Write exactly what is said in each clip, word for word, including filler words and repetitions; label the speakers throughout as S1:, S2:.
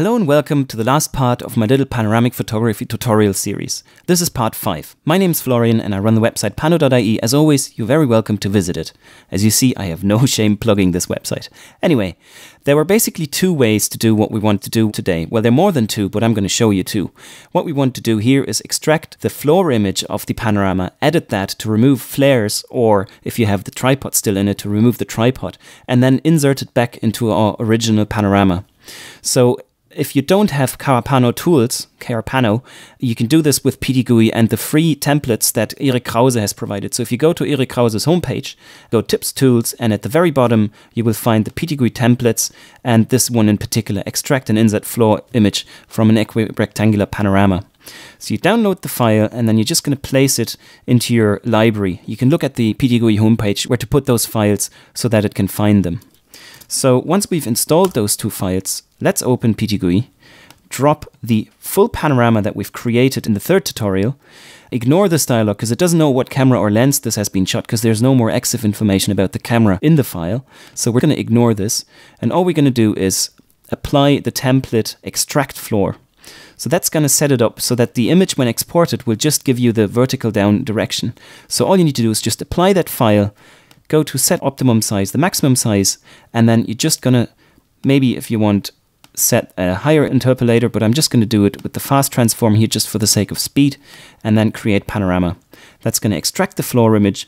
S1: Hello and welcome to the last part of my little panoramic photography tutorial series. This is part five. My name's Florian and I run the website pano dot I E. As always, you're very welcome to visit it. As you see, I have no shame plugging this website. Anyway, there were basically two ways to do what we want to do today. Well, there are more than two, but I'm going to show you two. What we want to do here is extract the floor image of the panorama, edit that to remove flares, or if you have the tripod still in it, to remove the tripod, and then insert it back into our original panorama. So if you don't have Carapano tools, Carapano, you can do this with P T G U I and the free templates that Erik Krause has provided. So if you go to Erik Krause's homepage, go Tips, Tools, and at the very bottom, you will find the P T G U I templates, and this one in particular, extract and insert floor image from an equirectangular panorama. So you download the file, and then you're just going to place it into your library. You can look at the P T G U I homepage where to put those files so that it can find them. So once we've installed those two files, let's open P T G U I, drop the full panorama that we've created in the third tutorial, ignore this dialog because it doesn't know what camera or lens this has been shot because there's no more E X I F information about the camera in the file. So we're going to ignore this, and all we're going to do is apply the template extract floor. So that's going to set it up so that the image when exported will just give you the vertical down direction. So all you need to do is just apply that file, go to set optimum size, the maximum size, and then you're just going to, maybe if you want, set a higher interpolator, but I'm just going to do it with the fast transform here just for the sake of speed, and then create panorama. That's going to extract the floor image,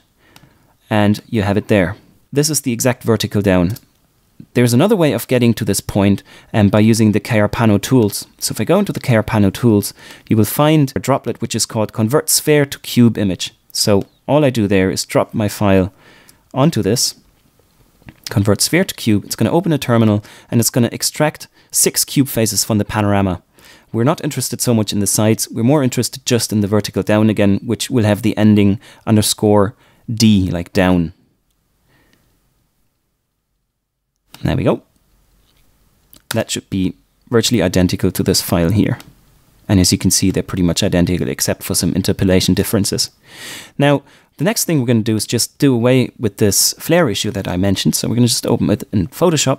S1: and you have it there. This is the exact vertical down. There's another way of getting to this point um, by using the Carapano tools. So if I go into the Carapano tools, you will find a droplet which is called Convert Sphere to Cube Image. So all I do there is drop my file onto this, convert sphere to cube. It's going to open a terminal and it's going to extract six cube faces from the panorama. We're not interested so much in the sides, we're more interested just in the vertical down again, which will have the ending underscore D, like down. There we go. That should be virtually identical to this file here. And as you can see, they're pretty much identical except for some interpolation differences. Now, the next thing we're going to do is just do away with this flare issue that I mentioned. So we're going to just open it in Photoshop.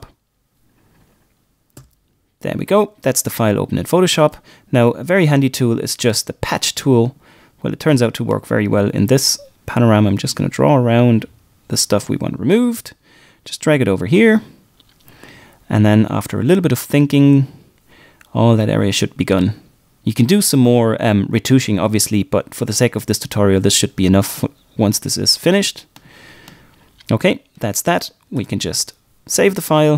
S1: There we go. That's the file open in Photoshop. Now, a very handy tool is just the patch tool. Well, it turns out to work very well in this panorama. I'm just going to draw around the stuff we want removed. Just drag it over here. And then after a little bit of thinking, all that area should be gone. You can do some more um, retouching, obviously, but for the sake of this tutorial, this should be enough once this is finished. Okay, that's that. We can just save the file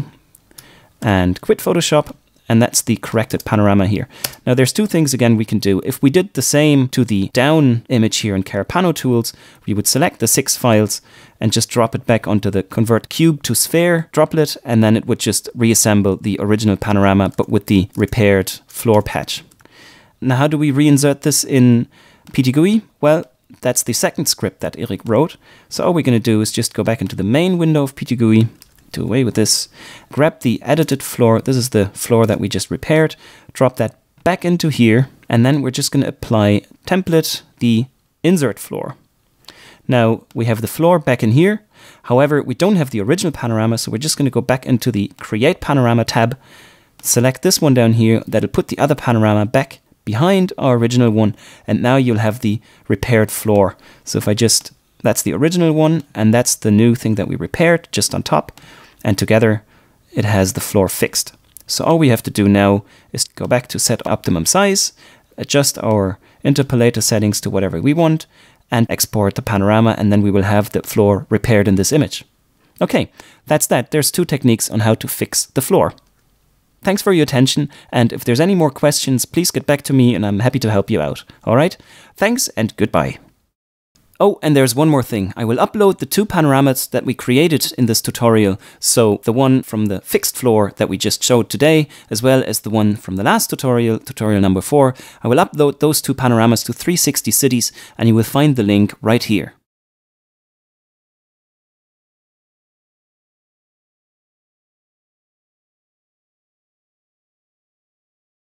S1: and quit Photoshop, and that's the corrected panorama here. Now, there's two things, again, we can do. If we did the same to the down image here in Carapano tools, we would select the six files and just drop it back onto the Convert Cube to Sphere droplet, and then it would just reassemble the original panorama, but with the repaired floor patch. Now, how do we reinsert this in P T G U I? Well, that's the second script that Erik wrote. So all we're going to do is just go back into the main window of P T G U I, do away with this, grab the edited floor. This is the floor that we just repaired. Drop that back into here, and then we're just going to apply template, the insert floor. Now, we have the floor back in here. However, we don't have the original panorama, so we're just going to go back into the Create Panorama tab, select this one down here. That'll put the other panorama back behind our original one, and now you'll have the repaired floor. So if I just, that's the original one, and that's the new thing that we repaired just on top, and together it has the floor fixed. So all we have to do now is go back to set optimum size, adjust our interpolator settings to whatever we want, and export the panorama, and then we will have the floor repaired in this image. Okay, that's that. There's two techniques on how to fix the floor. Thanks for your attention, and if there's any more questions, please get back to me and I'm happy to help you out. Alright? Thanks and goodbye. Oh, and there's one more thing. I will upload the two panoramas that we created in this tutorial. So the one from the fixed floor that we just showed today, as well as the one from the last tutorial, tutorial number four. I will upload those two panoramas to three sixty cities, and you will find the link right here.